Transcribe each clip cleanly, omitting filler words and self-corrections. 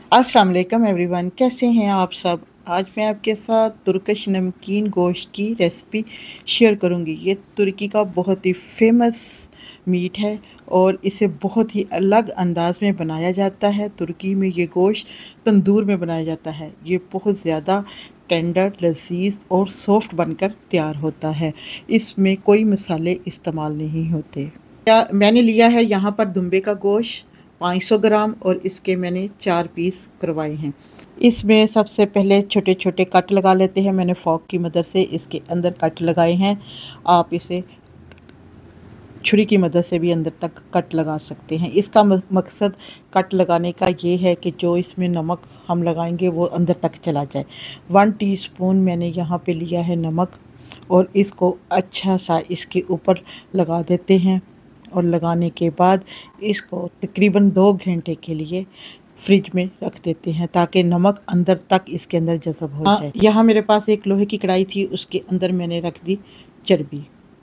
अस्सलाम वालेकुम एवरीवन, कैसे हैं आप सब। आज मैं आपके साथ तुर्किश नमकीन गोश्त की रेसिपी शेयर करूंगी। ये तुर्की का बहुत ही फेमस मीट है और इसे बहुत ही अलग अंदाज में बनाया जाता है। तुर्की में ये गोश्त तंदूर में बनाया जाता है। ये बहुत ज़्यादा टेंडर, लजीज और सॉफ्ट बनकर तैयार होता है। इसमें कोई मसाले इस्तेमाल नहीं होते। मैंने लिया है यहाँ पर दुम्बे का गोश्त 500 ग्राम और इसके मैंने 4 पीस करवाए हैं। इसमें सबसे पहले छोटे छोटे कट लगा लेते हैं। मैंने फॉक की मदद से इसके अंदर कट लगाए हैं। आप इसे छुरी की मदद से भी अंदर तक कट लगा सकते हैं। इसका मकसद कट लगाने का ये है कि जो इसमें नमक हम लगाएंगे वो अंदर तक चला जाए। 1 टीस्पून मैंने यहाँ पे लिया है नमक और इसको अच्छा सा इसके ऊपर लगा देते हैं और लगाने के बाद इसको तकरीबन 2 घंटे के लिए फ्रिज में रख देते हैं ताकि नमक अंदर तक इसके अंदर जज़ब हो जाए। यहाँ मेरे पास एक लोहे की कढ़ाई थी, उसके अंदर मैंने रख दी चर्बी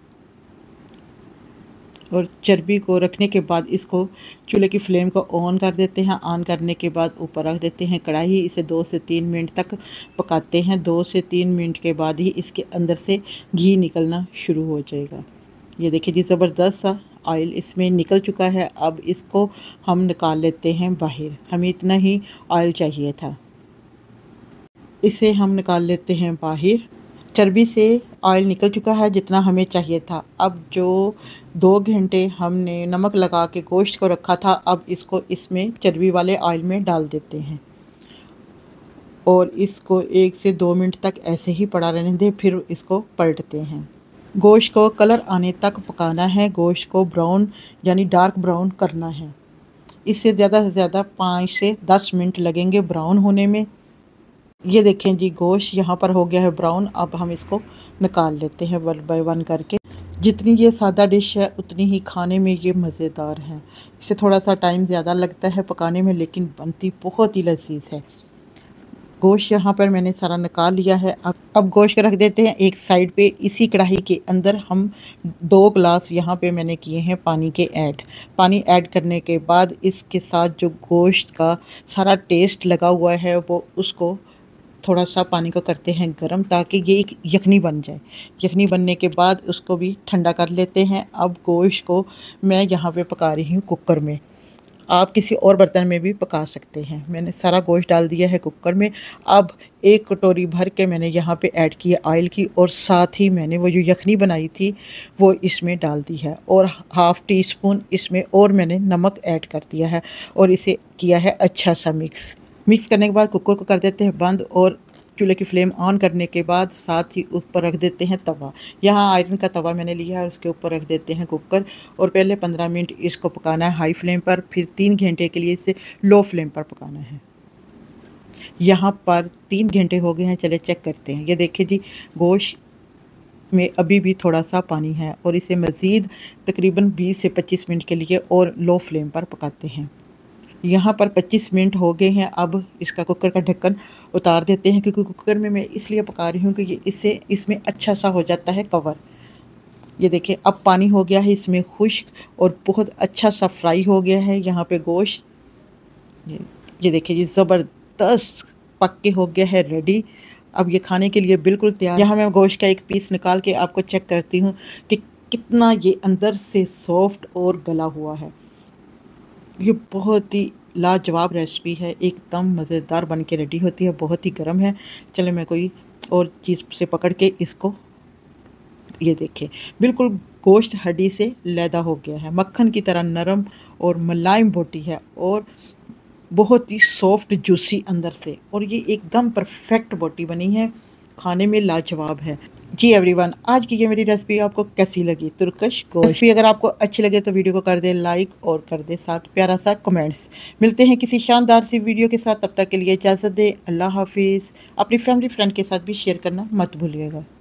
और चर्बी को रखने के बाद इसको चूल्हे की फ्लेम को ऑन कर देते हैं। ऑन करने के बाद ऊपर रख देते हैं कढ़ाई। इसे 2 से 3 मिनट तक पकाते हैं। 2 से 3 मिनट के बाद ही इसके अंदर से घी निकलना शुरू हो जाएगा। ये देखिए जी, ज़बरदस्त सा ऑयल इसमें निकल चुका है। अब इसको हम निकाल लेते हैं बाहर। हमें इतना ही ऑयल चाहिए था, इसे हम निकाल लेते हैं बाहर। चर्बी से ऑयल निकल चुका है जितना हमें चाहिए था। अब जो 2 घंटे हमने नमक लगा के गोश्त को रखा था, अब इसको इसमें चर्बी वाले ऑयल में डाल देते हैं और इसको 1 से 2 मिनट तक ऐसे ही पड़ा रहने दें। फिर इसको पलटते हैं। गोश्त को कलर आने तक पकाना है। गोश्त को ब्राउन यानी डार्क ब्राउन करना है। इससे ज़्यादा से ज़्यादा 5 से 10 मिनट लगेंगे ब्राउन होने में। ये देखें जी, गोश्त यहाँ पर हो गया है ब्राउन। अब हम इसको निकाल लेते हैं 1 बाय 1 करके। जितनी ये सादा डिश है उतनी ही खाने में ये मज़ेदार है। इसे थोड़ा सा टाइम ज़्यादा लगता है पकाने में, लेकिन बनती बहुत ही लजीज है। गोश्त यहाँ पर मैंने सारा निकाल लिया है। अब गोश्त रख देते हैं एक साइड पे। इसी कढ़ाई के अंदर हम 2 गिलास यहाँ पे मैंने किए हैं पानी के ऐड। पानी ऐड करने के बाद इसके साथ जो गोश्त का सारा टेस्ट लगा हुआ है वो उसको थोड़ा सा पानी को करते हैं गर्म ताकि ये एक यखनी बन जाए। यखनी बनने के बाद उसको भी ठंडा कर लेते हैं। अब गोश्त को मैं यहाँ पे पका रही हूँ कुकर में। आप किसी और बर्तन में भी पका सकते हैं। मैंने सारा गोश्त डाल दिया है कुकर में। अब 1 कटोरी भर के मैंने यहाँ पे ऐड किया ऑयल की और साथ ही मैंने वो जो यखनी बनाई थी वो इसमें डाल दी है और ½ टीस्पून इसमें और मैंने नमक ऐड कर दिया है और इसे किया है अच्छा सा मिक्स करने के बाद कुकर को कर देते हैं बंद और चूल्हे की फ्लेम ऑन करने के बाद साथ ही ऊपर रख देते हैं तवा। यहाँ आयरन का तवा मैंने लिया है और उसके ऊपर रख देते हैं कुकर और पहले 15 मिनट इसको पकाना है हाई फ्लेम पर। फिर 3 घंटे के लिए इसे लो फ्लेम पर पकाना है। यहाँ पर 3 घंटे हो गए हैं, चले चेक करते हैं। ये देखिए जी, गोश्त में अभी भी थोड़ा सा पानी है और इसे मज़ीद तकरीबन 20 से 25 मिनट के लिए और लो फ्लेम पर पकाते हैं। यहाँ पर 25 मिनट हो गए हैं। अब इसका कुकर का ढक्कन उतार देते हैं क्योंकि कुकर में मैं इसलिए पका रही हूँ कि ये इससे इसमें अच्छा सा हो जाता है कवर। ये देखिए, अब पानी हो गया है इसमें खुश्क और बहुत अच्छा सा फ्राई हो गया है यहाँ पे गोश्त। ये देखिए, ये ज़बरदस्त पक के हो गया है रेडी। अब ये खाने के लिए बिल्कुल तैयार। यहाँ मैं गोश्त का एक पीस निकाल के आपको चेक करती हूँ कि कितना ये अंदर से सॉफ्ट और गला हुआ है। ये बहुत ही लाजवाब रेसिपी है, एकदम मज़ेदार बन के रेडी होती है। बहुत ही गर्म है। चले मैं कोई और चीज़ से पकड़ के इसको, ये देखिए बिल्कुल गोश्त हड्डी से लैदा हो गया है। मक्खन की तरह नरम और मुलायम बोटी है और बहुत ही सॉफ्ट जूसी अंदर से, और ये एकदम परफेक्ट बोटी बनी है। खाने में लाजवाब है। जी एवरीवन, आज की ये मेरी रेसिपी आपको कैसी लगी? तुर्किश गोश्त रेसिपी अगर आपको अच्छी लगे तो वीडियो को कर दे लाइक और कर दे साथ प्यारा सा कमेंट्स। मिलते हैं किसी शानदार सी वीडियो के साथ, तब तक के लिए इजाज़त दे। अल्लाह हाफिज़। अपनी फैमिली फ्रेंड के साथ भी शेयर करना मत भूलिएगा।